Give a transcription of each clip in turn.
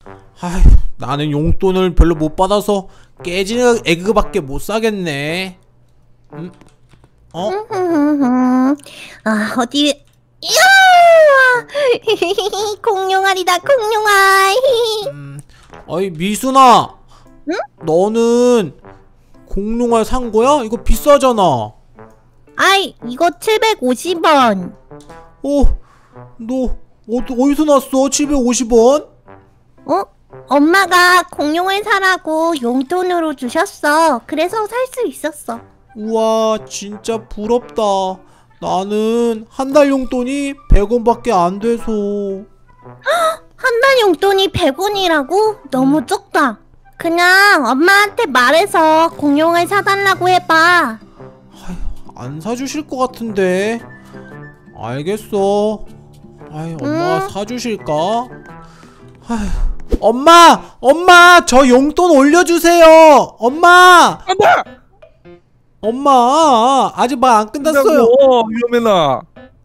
아휴, 나는 용돈을 별로 못 받아서 깨지는 에그밖에 못 사겠네. 어? 아, 어디? 이야! 공룡알이다, 공룡알. 어이 미순아, 응? 너는 공룡알 산 거야? 이거 비싸잖아. 아이, 이거 750원. 너 어디서 났어? 750원? 엄마가 공룡을 사라고 용돈으로 주셨어. 그래서 살 수 있었어. 우와, 진짜 부럽다. 나는 한 달 용돈이 100원밖에 안 돼서. 한 달 용돈이 100원이라고? 너무 적다. 그냥 엄마한테 말해서 공룡을 사달라고 해봐. 안 사주실 것 같은데. 알겠어. 엄마가 사주실까? 엄마, 저 용돈 올려주세요. 엄마. 엄마, 아직 말 안 끝났어요. 위험해나.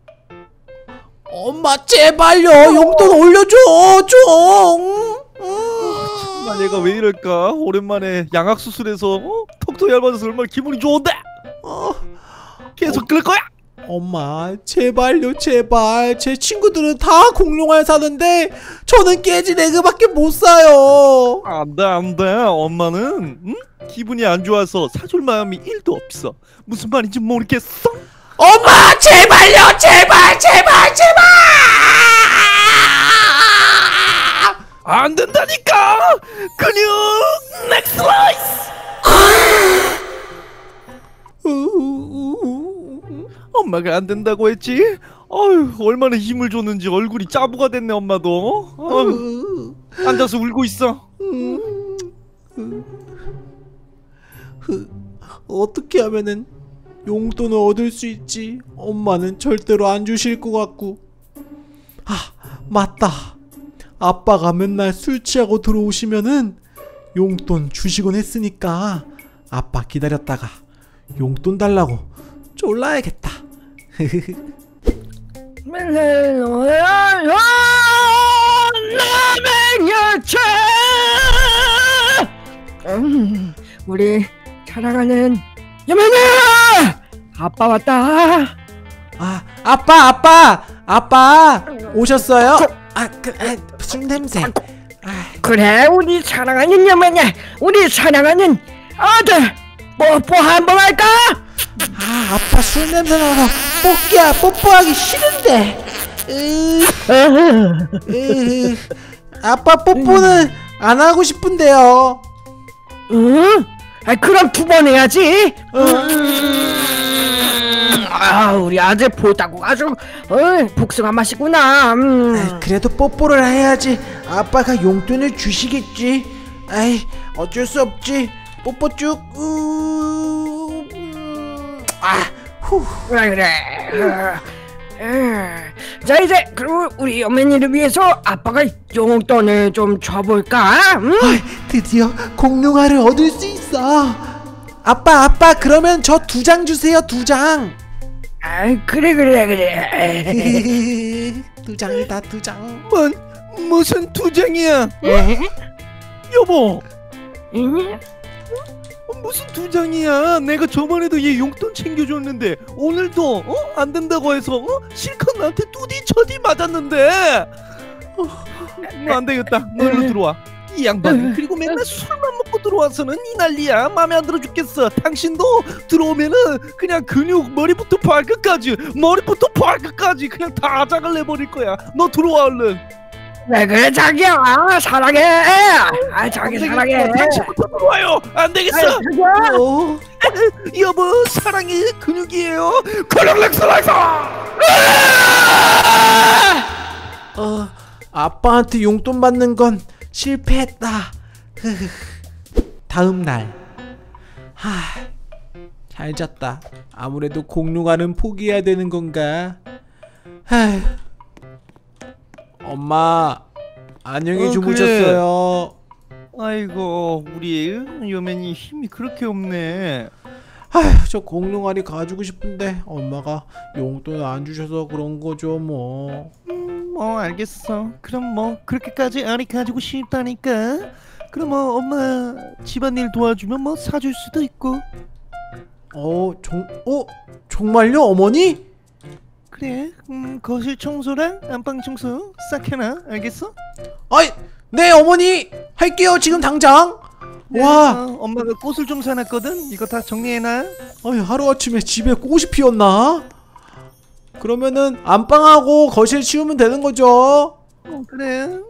엄마, 제발요. 용돈 올려줘, 좀. 나 얘가 왜 이럴까? 오랜만에 양악 수술해서 턱도 얇아져서 얼마나 기분이 좋은데. 계속 그럴 거야? 엄마, 제발요, 제발. 제 친구들은 다 공룡알 사는데 저는 깨진 에그밖에 못 사요. 안돼. 엄마는 기분이 안 좋아서 사줄 마음이 1도 없어. 무슨 말인지 모르겠어. 엄마, 제발요, 제발. 안 된다니까. 근육 넥슬라이스. 엄마가 안 된다고 했지? 어휴, 얼마나 힘을 줬는지 얼굴이 짜부가 됐네. 엄마도 앉아서 울고 있어. 어떻게 하면은 용돈을 얻을 수 있지? 엄마는 절대로 안 주실 것 같고. 맞다. 아빠가 맨날 술 취하고 들어오시면은 용돈 주시곤 했으니까 아빠 기다렸다가 용돈 달라고 쫄라야겠다. 우리 사랑하는 여맨아, 아빠 왔다. 아빠 오셨어요? 술 냄새. 그래, 우리 사랑하는 여맨아, 우리 사랑하는 아들, 뽀뽀 한번 할까? 아빠 술 냄새 나서 뽀뽀하기 싫은데. 아빠 뽀뽀는 안 하고 싶은데요. 응? 그럼 2번 해야지. 우리 아들 보다고 아주 복숭아 맛이구나. 그래도 뽀뽀를 해야지 아빠가 용돈을 주시겠지. 어쩔 수 없지. 뽀뽀 쭉. 그래. 자, 이제 그리고 우리 어머니를 위해서 아빠가 용돈을 좀 줘볼까? 드디어 공룡알을 얻을 수 있어. 아빠 그러면 저 2장 주세요. 2장. 그래. 2장이다 2장. 무슨 2장이야? 여보, 무슨 2장이야? 내가 저번에도 얘 용돈 챙겨줬는데 오늘도 안 된다고 해서 실컷 나한테 뚜디 처디 맞았는데. 안 되겠다. 너 일로 들어와. 이 양반 그리고 맨날 술만 먹고 들어와서는 이 난리야. 마음에 안 들어 죽겠어. 당신도 들어오면은 그냥 근육 머리부터 발끝까지 그냥 다 작을 내버릴 거야. 너 들어와 얼른. 그래 자기야, 사랑해. 자기 사랑해. 당신부터 들어와요. 안 되겠어. 여보, 사랑이 근육이에요. 근육 렉슬라이서. 아빠한테 용돈 받는 건 실패했다. 다음날. 잘 잤다. 아무래도 공룡알은 포기해야 되는 건가? 엄마, 안녕히 주무셨어요. 그래. 아이고, 우리 여맨이 힘이 그렇게 없네. 저 공룡알이 가지고 싶은데 엄마가 용돈 안 주셔서 그런 거죠 뭐. 알겠어. 그럼 뭐 그렇게까지 알이 가지고 싶다니까. 그럼 뭐 엄마 집안일 도와주면 뭐 사줄 수도 있고. 정말요, 어머니? 그래. 거실 청소랑 안방 청소 싹 해놔. 알겠어? 아이, 네, 어머니 할게요. 지금 당장. 네, 와, 엄마가 꽃을 좀 사놨거든. 이거 다 정리해놔. 하루아침에 집에 꽃이 피었나? 그러면은 안방하고 거실 치우면 되는 거죠? 그래.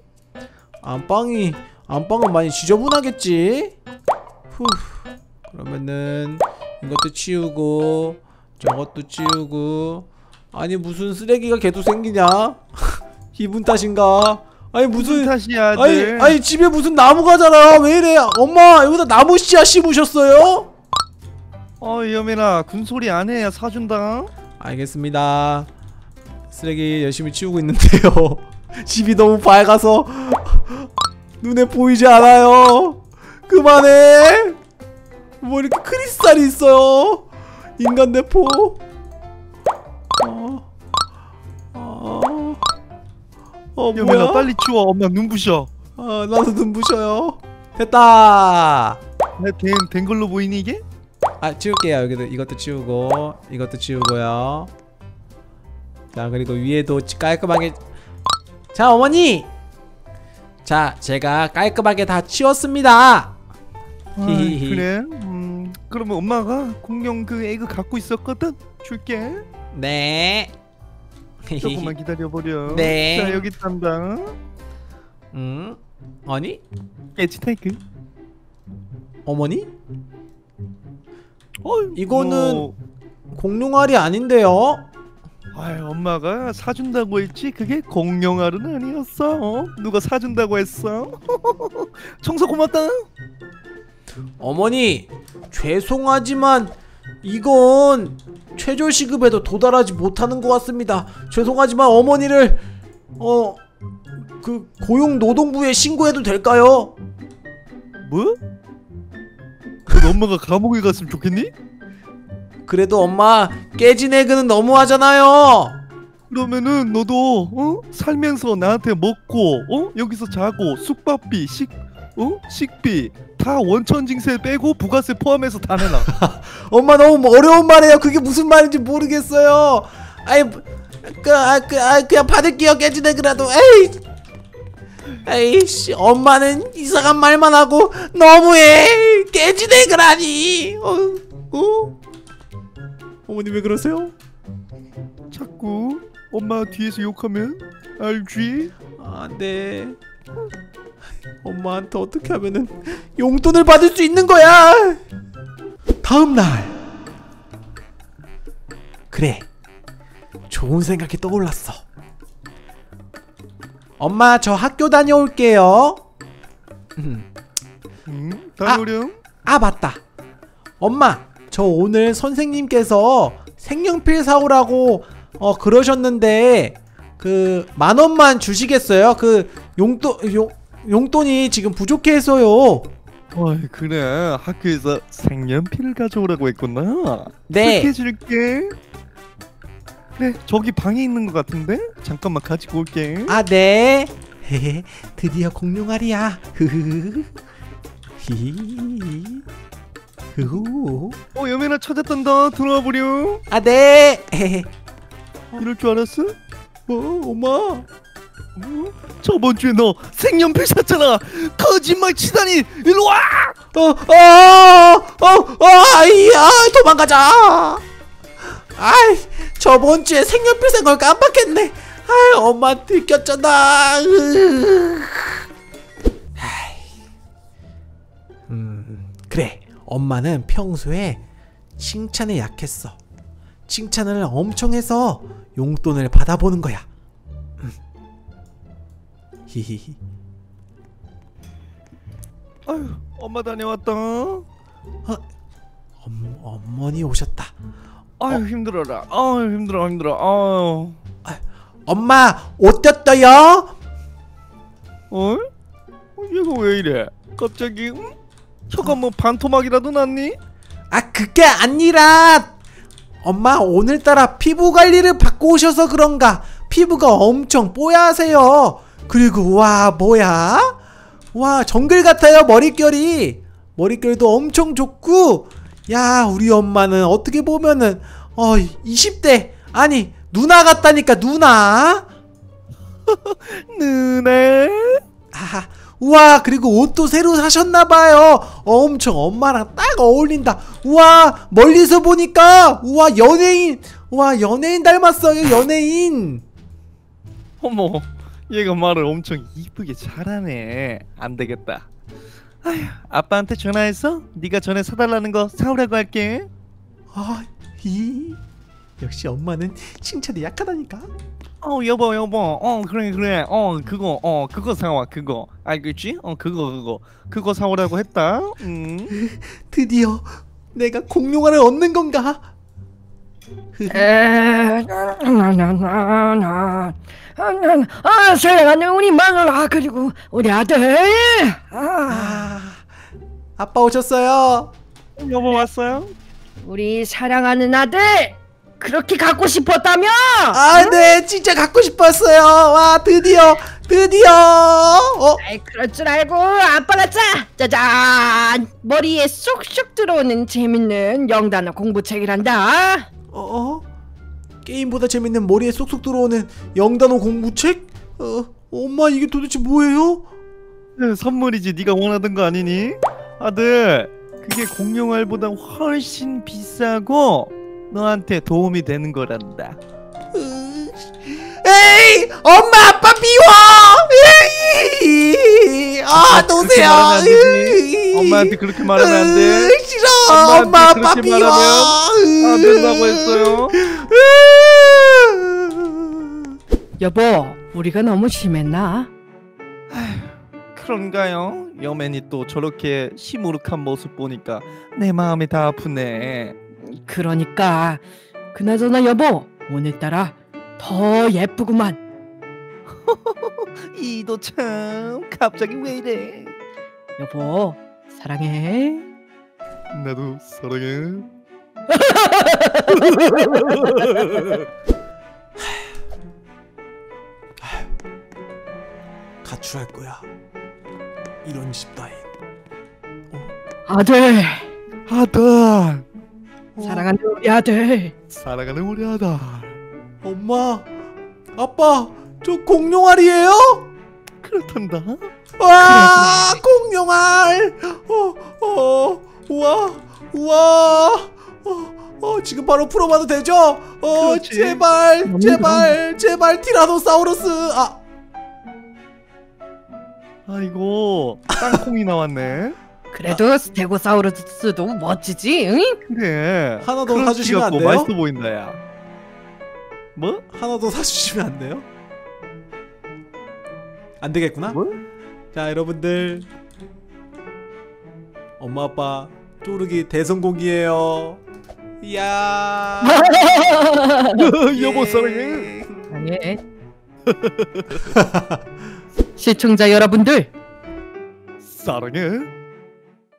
안방은 많이 지저분하겠지? 후. 그러면은 이것도 치우고 저것도 치우고. 아니, 무슨 쓰레기가 계속 생기냐? 기분 탓인가? 아니, 무슨 탓이야, 아들. 아니 집에 무슨 나무가 자라. 왜 이래? 엄마, 여기다 나무 씨앗 심으셨어요? 여민아, 군소리 안 해. 사준다. 알겠습니다. 쓰레기 열심히 치우고 있는데요. 집이 너무 밝아서 눈에 보이지 않아요. 그만해. 뭐 이렇게 크리스탈이 있어요. 인간 대포. 여민아, 뭐야? 빨리 치워. 엄마 눈부셔. 나도 눈부셔요. 됐다. 된 걸로 보이니 이게? 치울게요. 여기도 이것도 치우고 이것도 치우고요. 자, 그리고 위에도 깔끔하게. 자, 어머니. 자, 제가 깔끔하게 다 치웠습니다. 그래? 그러면 엄마가 공룡 그 에그 갖고 있었거든? 줄게. 네. 조금만 기다려버려. 네. 자, 여기 있단다. 아니? 에치테이크. 어머니? 이거는 공룡알이 아닌데요? 엄마가 사준다고 했지 그게 공룡알은 아니었어. 누가 사준다고 했어? 청소 고맙다. 어머니, 죄송하지만 이건 최저시급에도 도달하지 못하는 것 같습니다. 죄송하지만 어머니를 그 고용노동부에 신고해도 될까요? 뭐? 넌 엄마가 감옥에 갔으면 좋겠니? 그래도 엄마, 깨진 에그는 너무하잖아요. 그러면은 너도 살면서 나한테 먹고 여기서 자고 숙박비 식비 다 원천징세 빼고 부가세 포함해서 다 내놔. 엄마, 너무 어려운 말이에요. 그게 무슨 말인지 모르겠어요. 그냥 받을게요. 깨진 에그라도. 에이씨, 엄마는 이상한 말만 하고 너무해. 깨진 에그라니. 어머니 왜 그러세요? 자꾸 엄마 뒤에서 욕하면 알지? 네. 엄마한테 어떻게 하면은 용돈을 받을 수 있는 거야? 다음날. 그래, 좋은 생각이 떠올랐어. 엄마, 저 학교 다녀올게요. 다녀오렴. 맞다. 엄마, 저 오늘 선생님께서 색연필 사오라고 그러셨는데 그 10,000원만 주시겠어요? 그 용돈이 지금 부족해서요. 그래. 학교에서 색연필을 가져오라고 했구나. 네. 해줄게. 그래, 저기 방에 있는 것 같은데? 잠깐만 가지고 올게. 네. 드디어 공룡알이야. 여민아 찾았단다. 들어와 보렴. 네. 이럴 줄 알았어? 엄마. 저번 주에 너 색연필 샀잖아. 거짓말 치다니. 일로 와. 도망가자. 저번 주에 색연필 산 걸 깜빡했네. 엄마 들켰잖아. 그래, 엄마는 평소에 칭찬에 약했어. 칭찬을 엄청 해서 용돈을 받아보는 거야. 히히히. 엄마 다녀왔다. 어머니 오셨다. 힘들어라. 힘들어. 엄마, 옷 떴어요? 얘가 왜 이래? 갑자기 혀가 뭐 반토막이라도 났니? 그게 아니라 엄마 오늘따라 피부 관리를 받고 오셔서 그런가 피부가 엄청 뽀얗세요. 그리고 와 뭐야? 와 정글 같아요. 머릿결도 엄청 좋고. 야 우리 엄마는 어떻게 보면은 20대 아니 누나 같다니까. 누나. 누나. 아, 우와 그리고 옷도 새로 사셨나봐요. 엄청 엄마랑 딱 어울린다. 우와 멀리서 보니까 우와 연예인 닮았어요. 연예인. 어머, 얘가 말을 엄청 이쁘게 잘하네. 안 되겠다. 아휴, 아빠한테 전화해서 네가 전에 사달라는 거 사오라고 할게. 역시 엄마는 칭찬이 약하다니까. 여보 그래 그거 사와. 그거 알겠지? 그거 사오라고 했다. 드디어 내가 공룡알을 얻는 건가? 사랑하는 우리 마누라 그리고 우리 아들. 아빠 오셨어요. 여보 왔어요? 우리 사랑하는 아들 그렇게 갖고 싶었다며? 네 진짜 갖고 싶었어요. 와 드디어 아이 그럴 줄 알고 아빠가 짜잔 머리에 쏙쏙 들어오는 재밌는 영단어 공부책이란다. 게임보다 재밌는 머리에 쏙쏙 들어오는 영단어 공부책? 엄마 이게 도대체 뭐예요? 선물이지. 네가 원하던 거 아니니? 아들 그게 공룡알보다 훨씬 비싸고 너한테 도움이 되는 거란다. 에이 엄마 아빠 비워. 놓으세요. 엄마한테 그렇게 말하면 안 돼. 싫어. 엄마 아빠 비워. 안 된다고 했어요. 여보 우리가 너무 심했나? 그런가요? 여맨이 또 저렇게 시무룩한 모습 보니까 내 마음이 다 아프네. 그러니까 그나저나 여보 오늘따라 더 예쁘구만. 이도 참 갑자기 왜 이래. 여보 사랑해. 나도 사랑해. 가출할 거야. 이런 집 따윈. 아들 사랑하는 우리 아들. 사랑하는 우리 아들. 엄마 아빠 저 공룡알이에요? 그렇단다. 와 공룡알. 우와 지금 바로 풀어봐도 되죠? 그렇지. 제발 티라노사우루스. 아이고 땅콩이 나왔네. 그래도 스테고사우루스도 멋지지? 응? 그래. 하나 더 사주시면 안 돼요? 맛있어 보인다 야. 뭐? 하나 더 사주시면 안 돼요? 안 되겠구나? 뭐? 자 여러분들 엄마 아빠 쪼르기 대성공이에요. 이야. 여보 사랑해. 아니. 시청자 여러분들 사랑해.